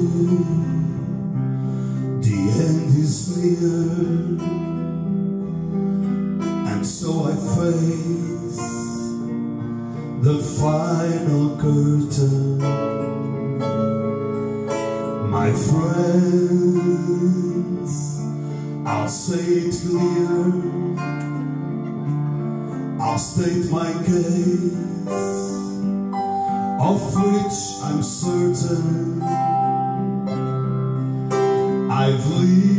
the end is near, and so I face the final curtain. My friends, I'll say it clear, I'll state my case, of which I'm certain. I've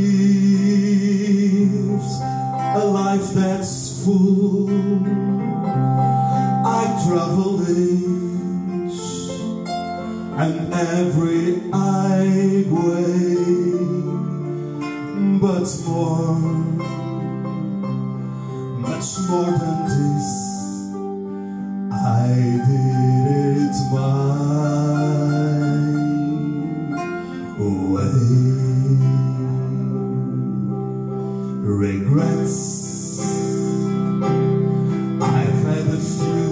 lived a life that's full. I traveled each and every highway, but more, much more than this, I did it my way. Regrets, I've had a few,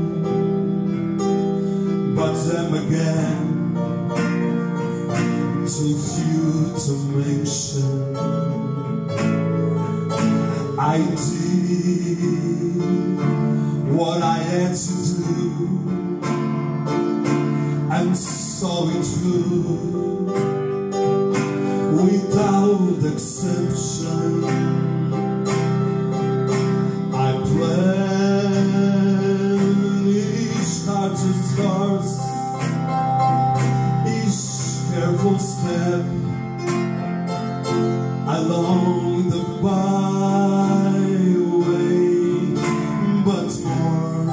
but them again, too few to mention. I did what I had to do, and saw it through without exception. I plan each started scars, each careful step along the byway, but more,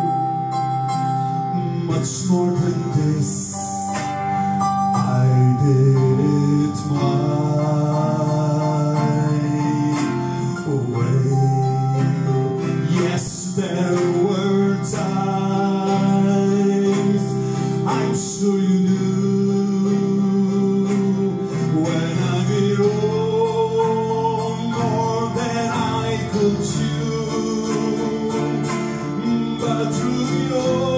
much more than this, I did it my way. Yes, there were times, I'm sure you knew, when I did more than I could chew, but through it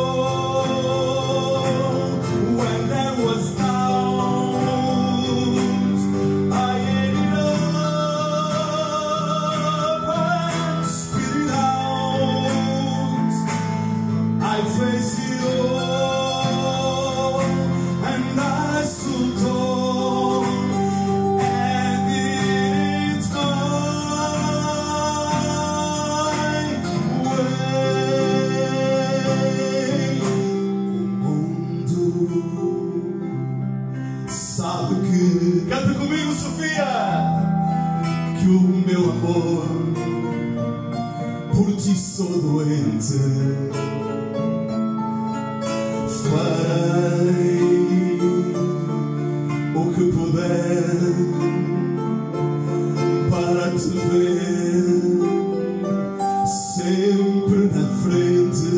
all, when there was doubt, I ate it up and spit it out. I faced it all, and I stood tall, and it's my way. O mundo sabe que, canta comigo, Sofia, que o meu amor por ti sou doente. Farei o que puder para te ver sempre na frente.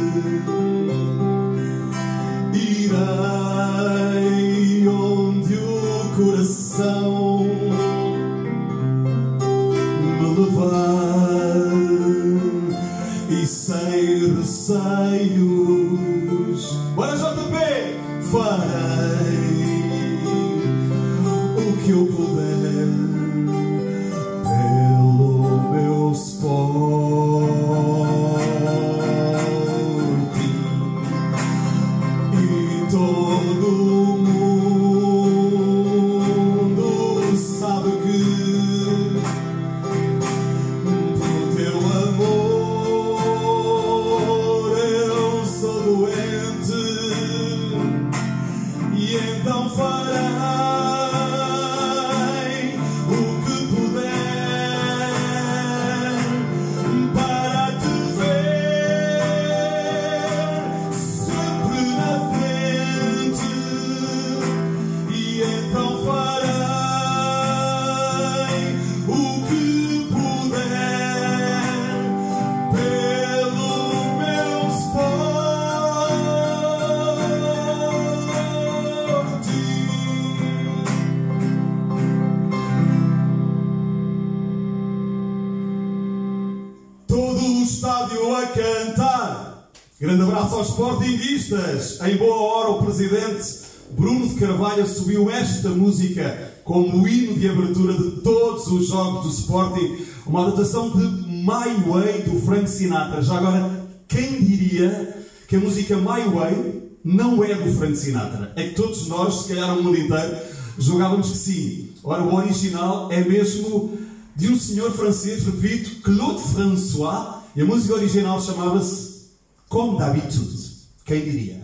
Irei onde o coração me levar, e sem receios, bora JP, farei o que eu puder pelo meu Sporting, e todo mundo sabe que pelo teu amor eu sou doente, e então farei o que puder para te ver sempre na frente, e então farei o que puder pelo meu Todo o estádio a cantar. Grande abraço aos sportinguistas. Em boa hora o presidente Bruno de Carvalho subiu esta música como hino de abertura de todos os jogos do Sporting, uma adaptação de My Way do Frank Sinatra. Já agora, quem diria que a música My Way não é do Frank Sinatra? É que todos nós, se calhar o mundo inteiro, julgávamos que sim. Ora, o original é mesmo de um senhor francês, repito, Claude François, e a música original chamava-se Comme d'habitude. Quem diria?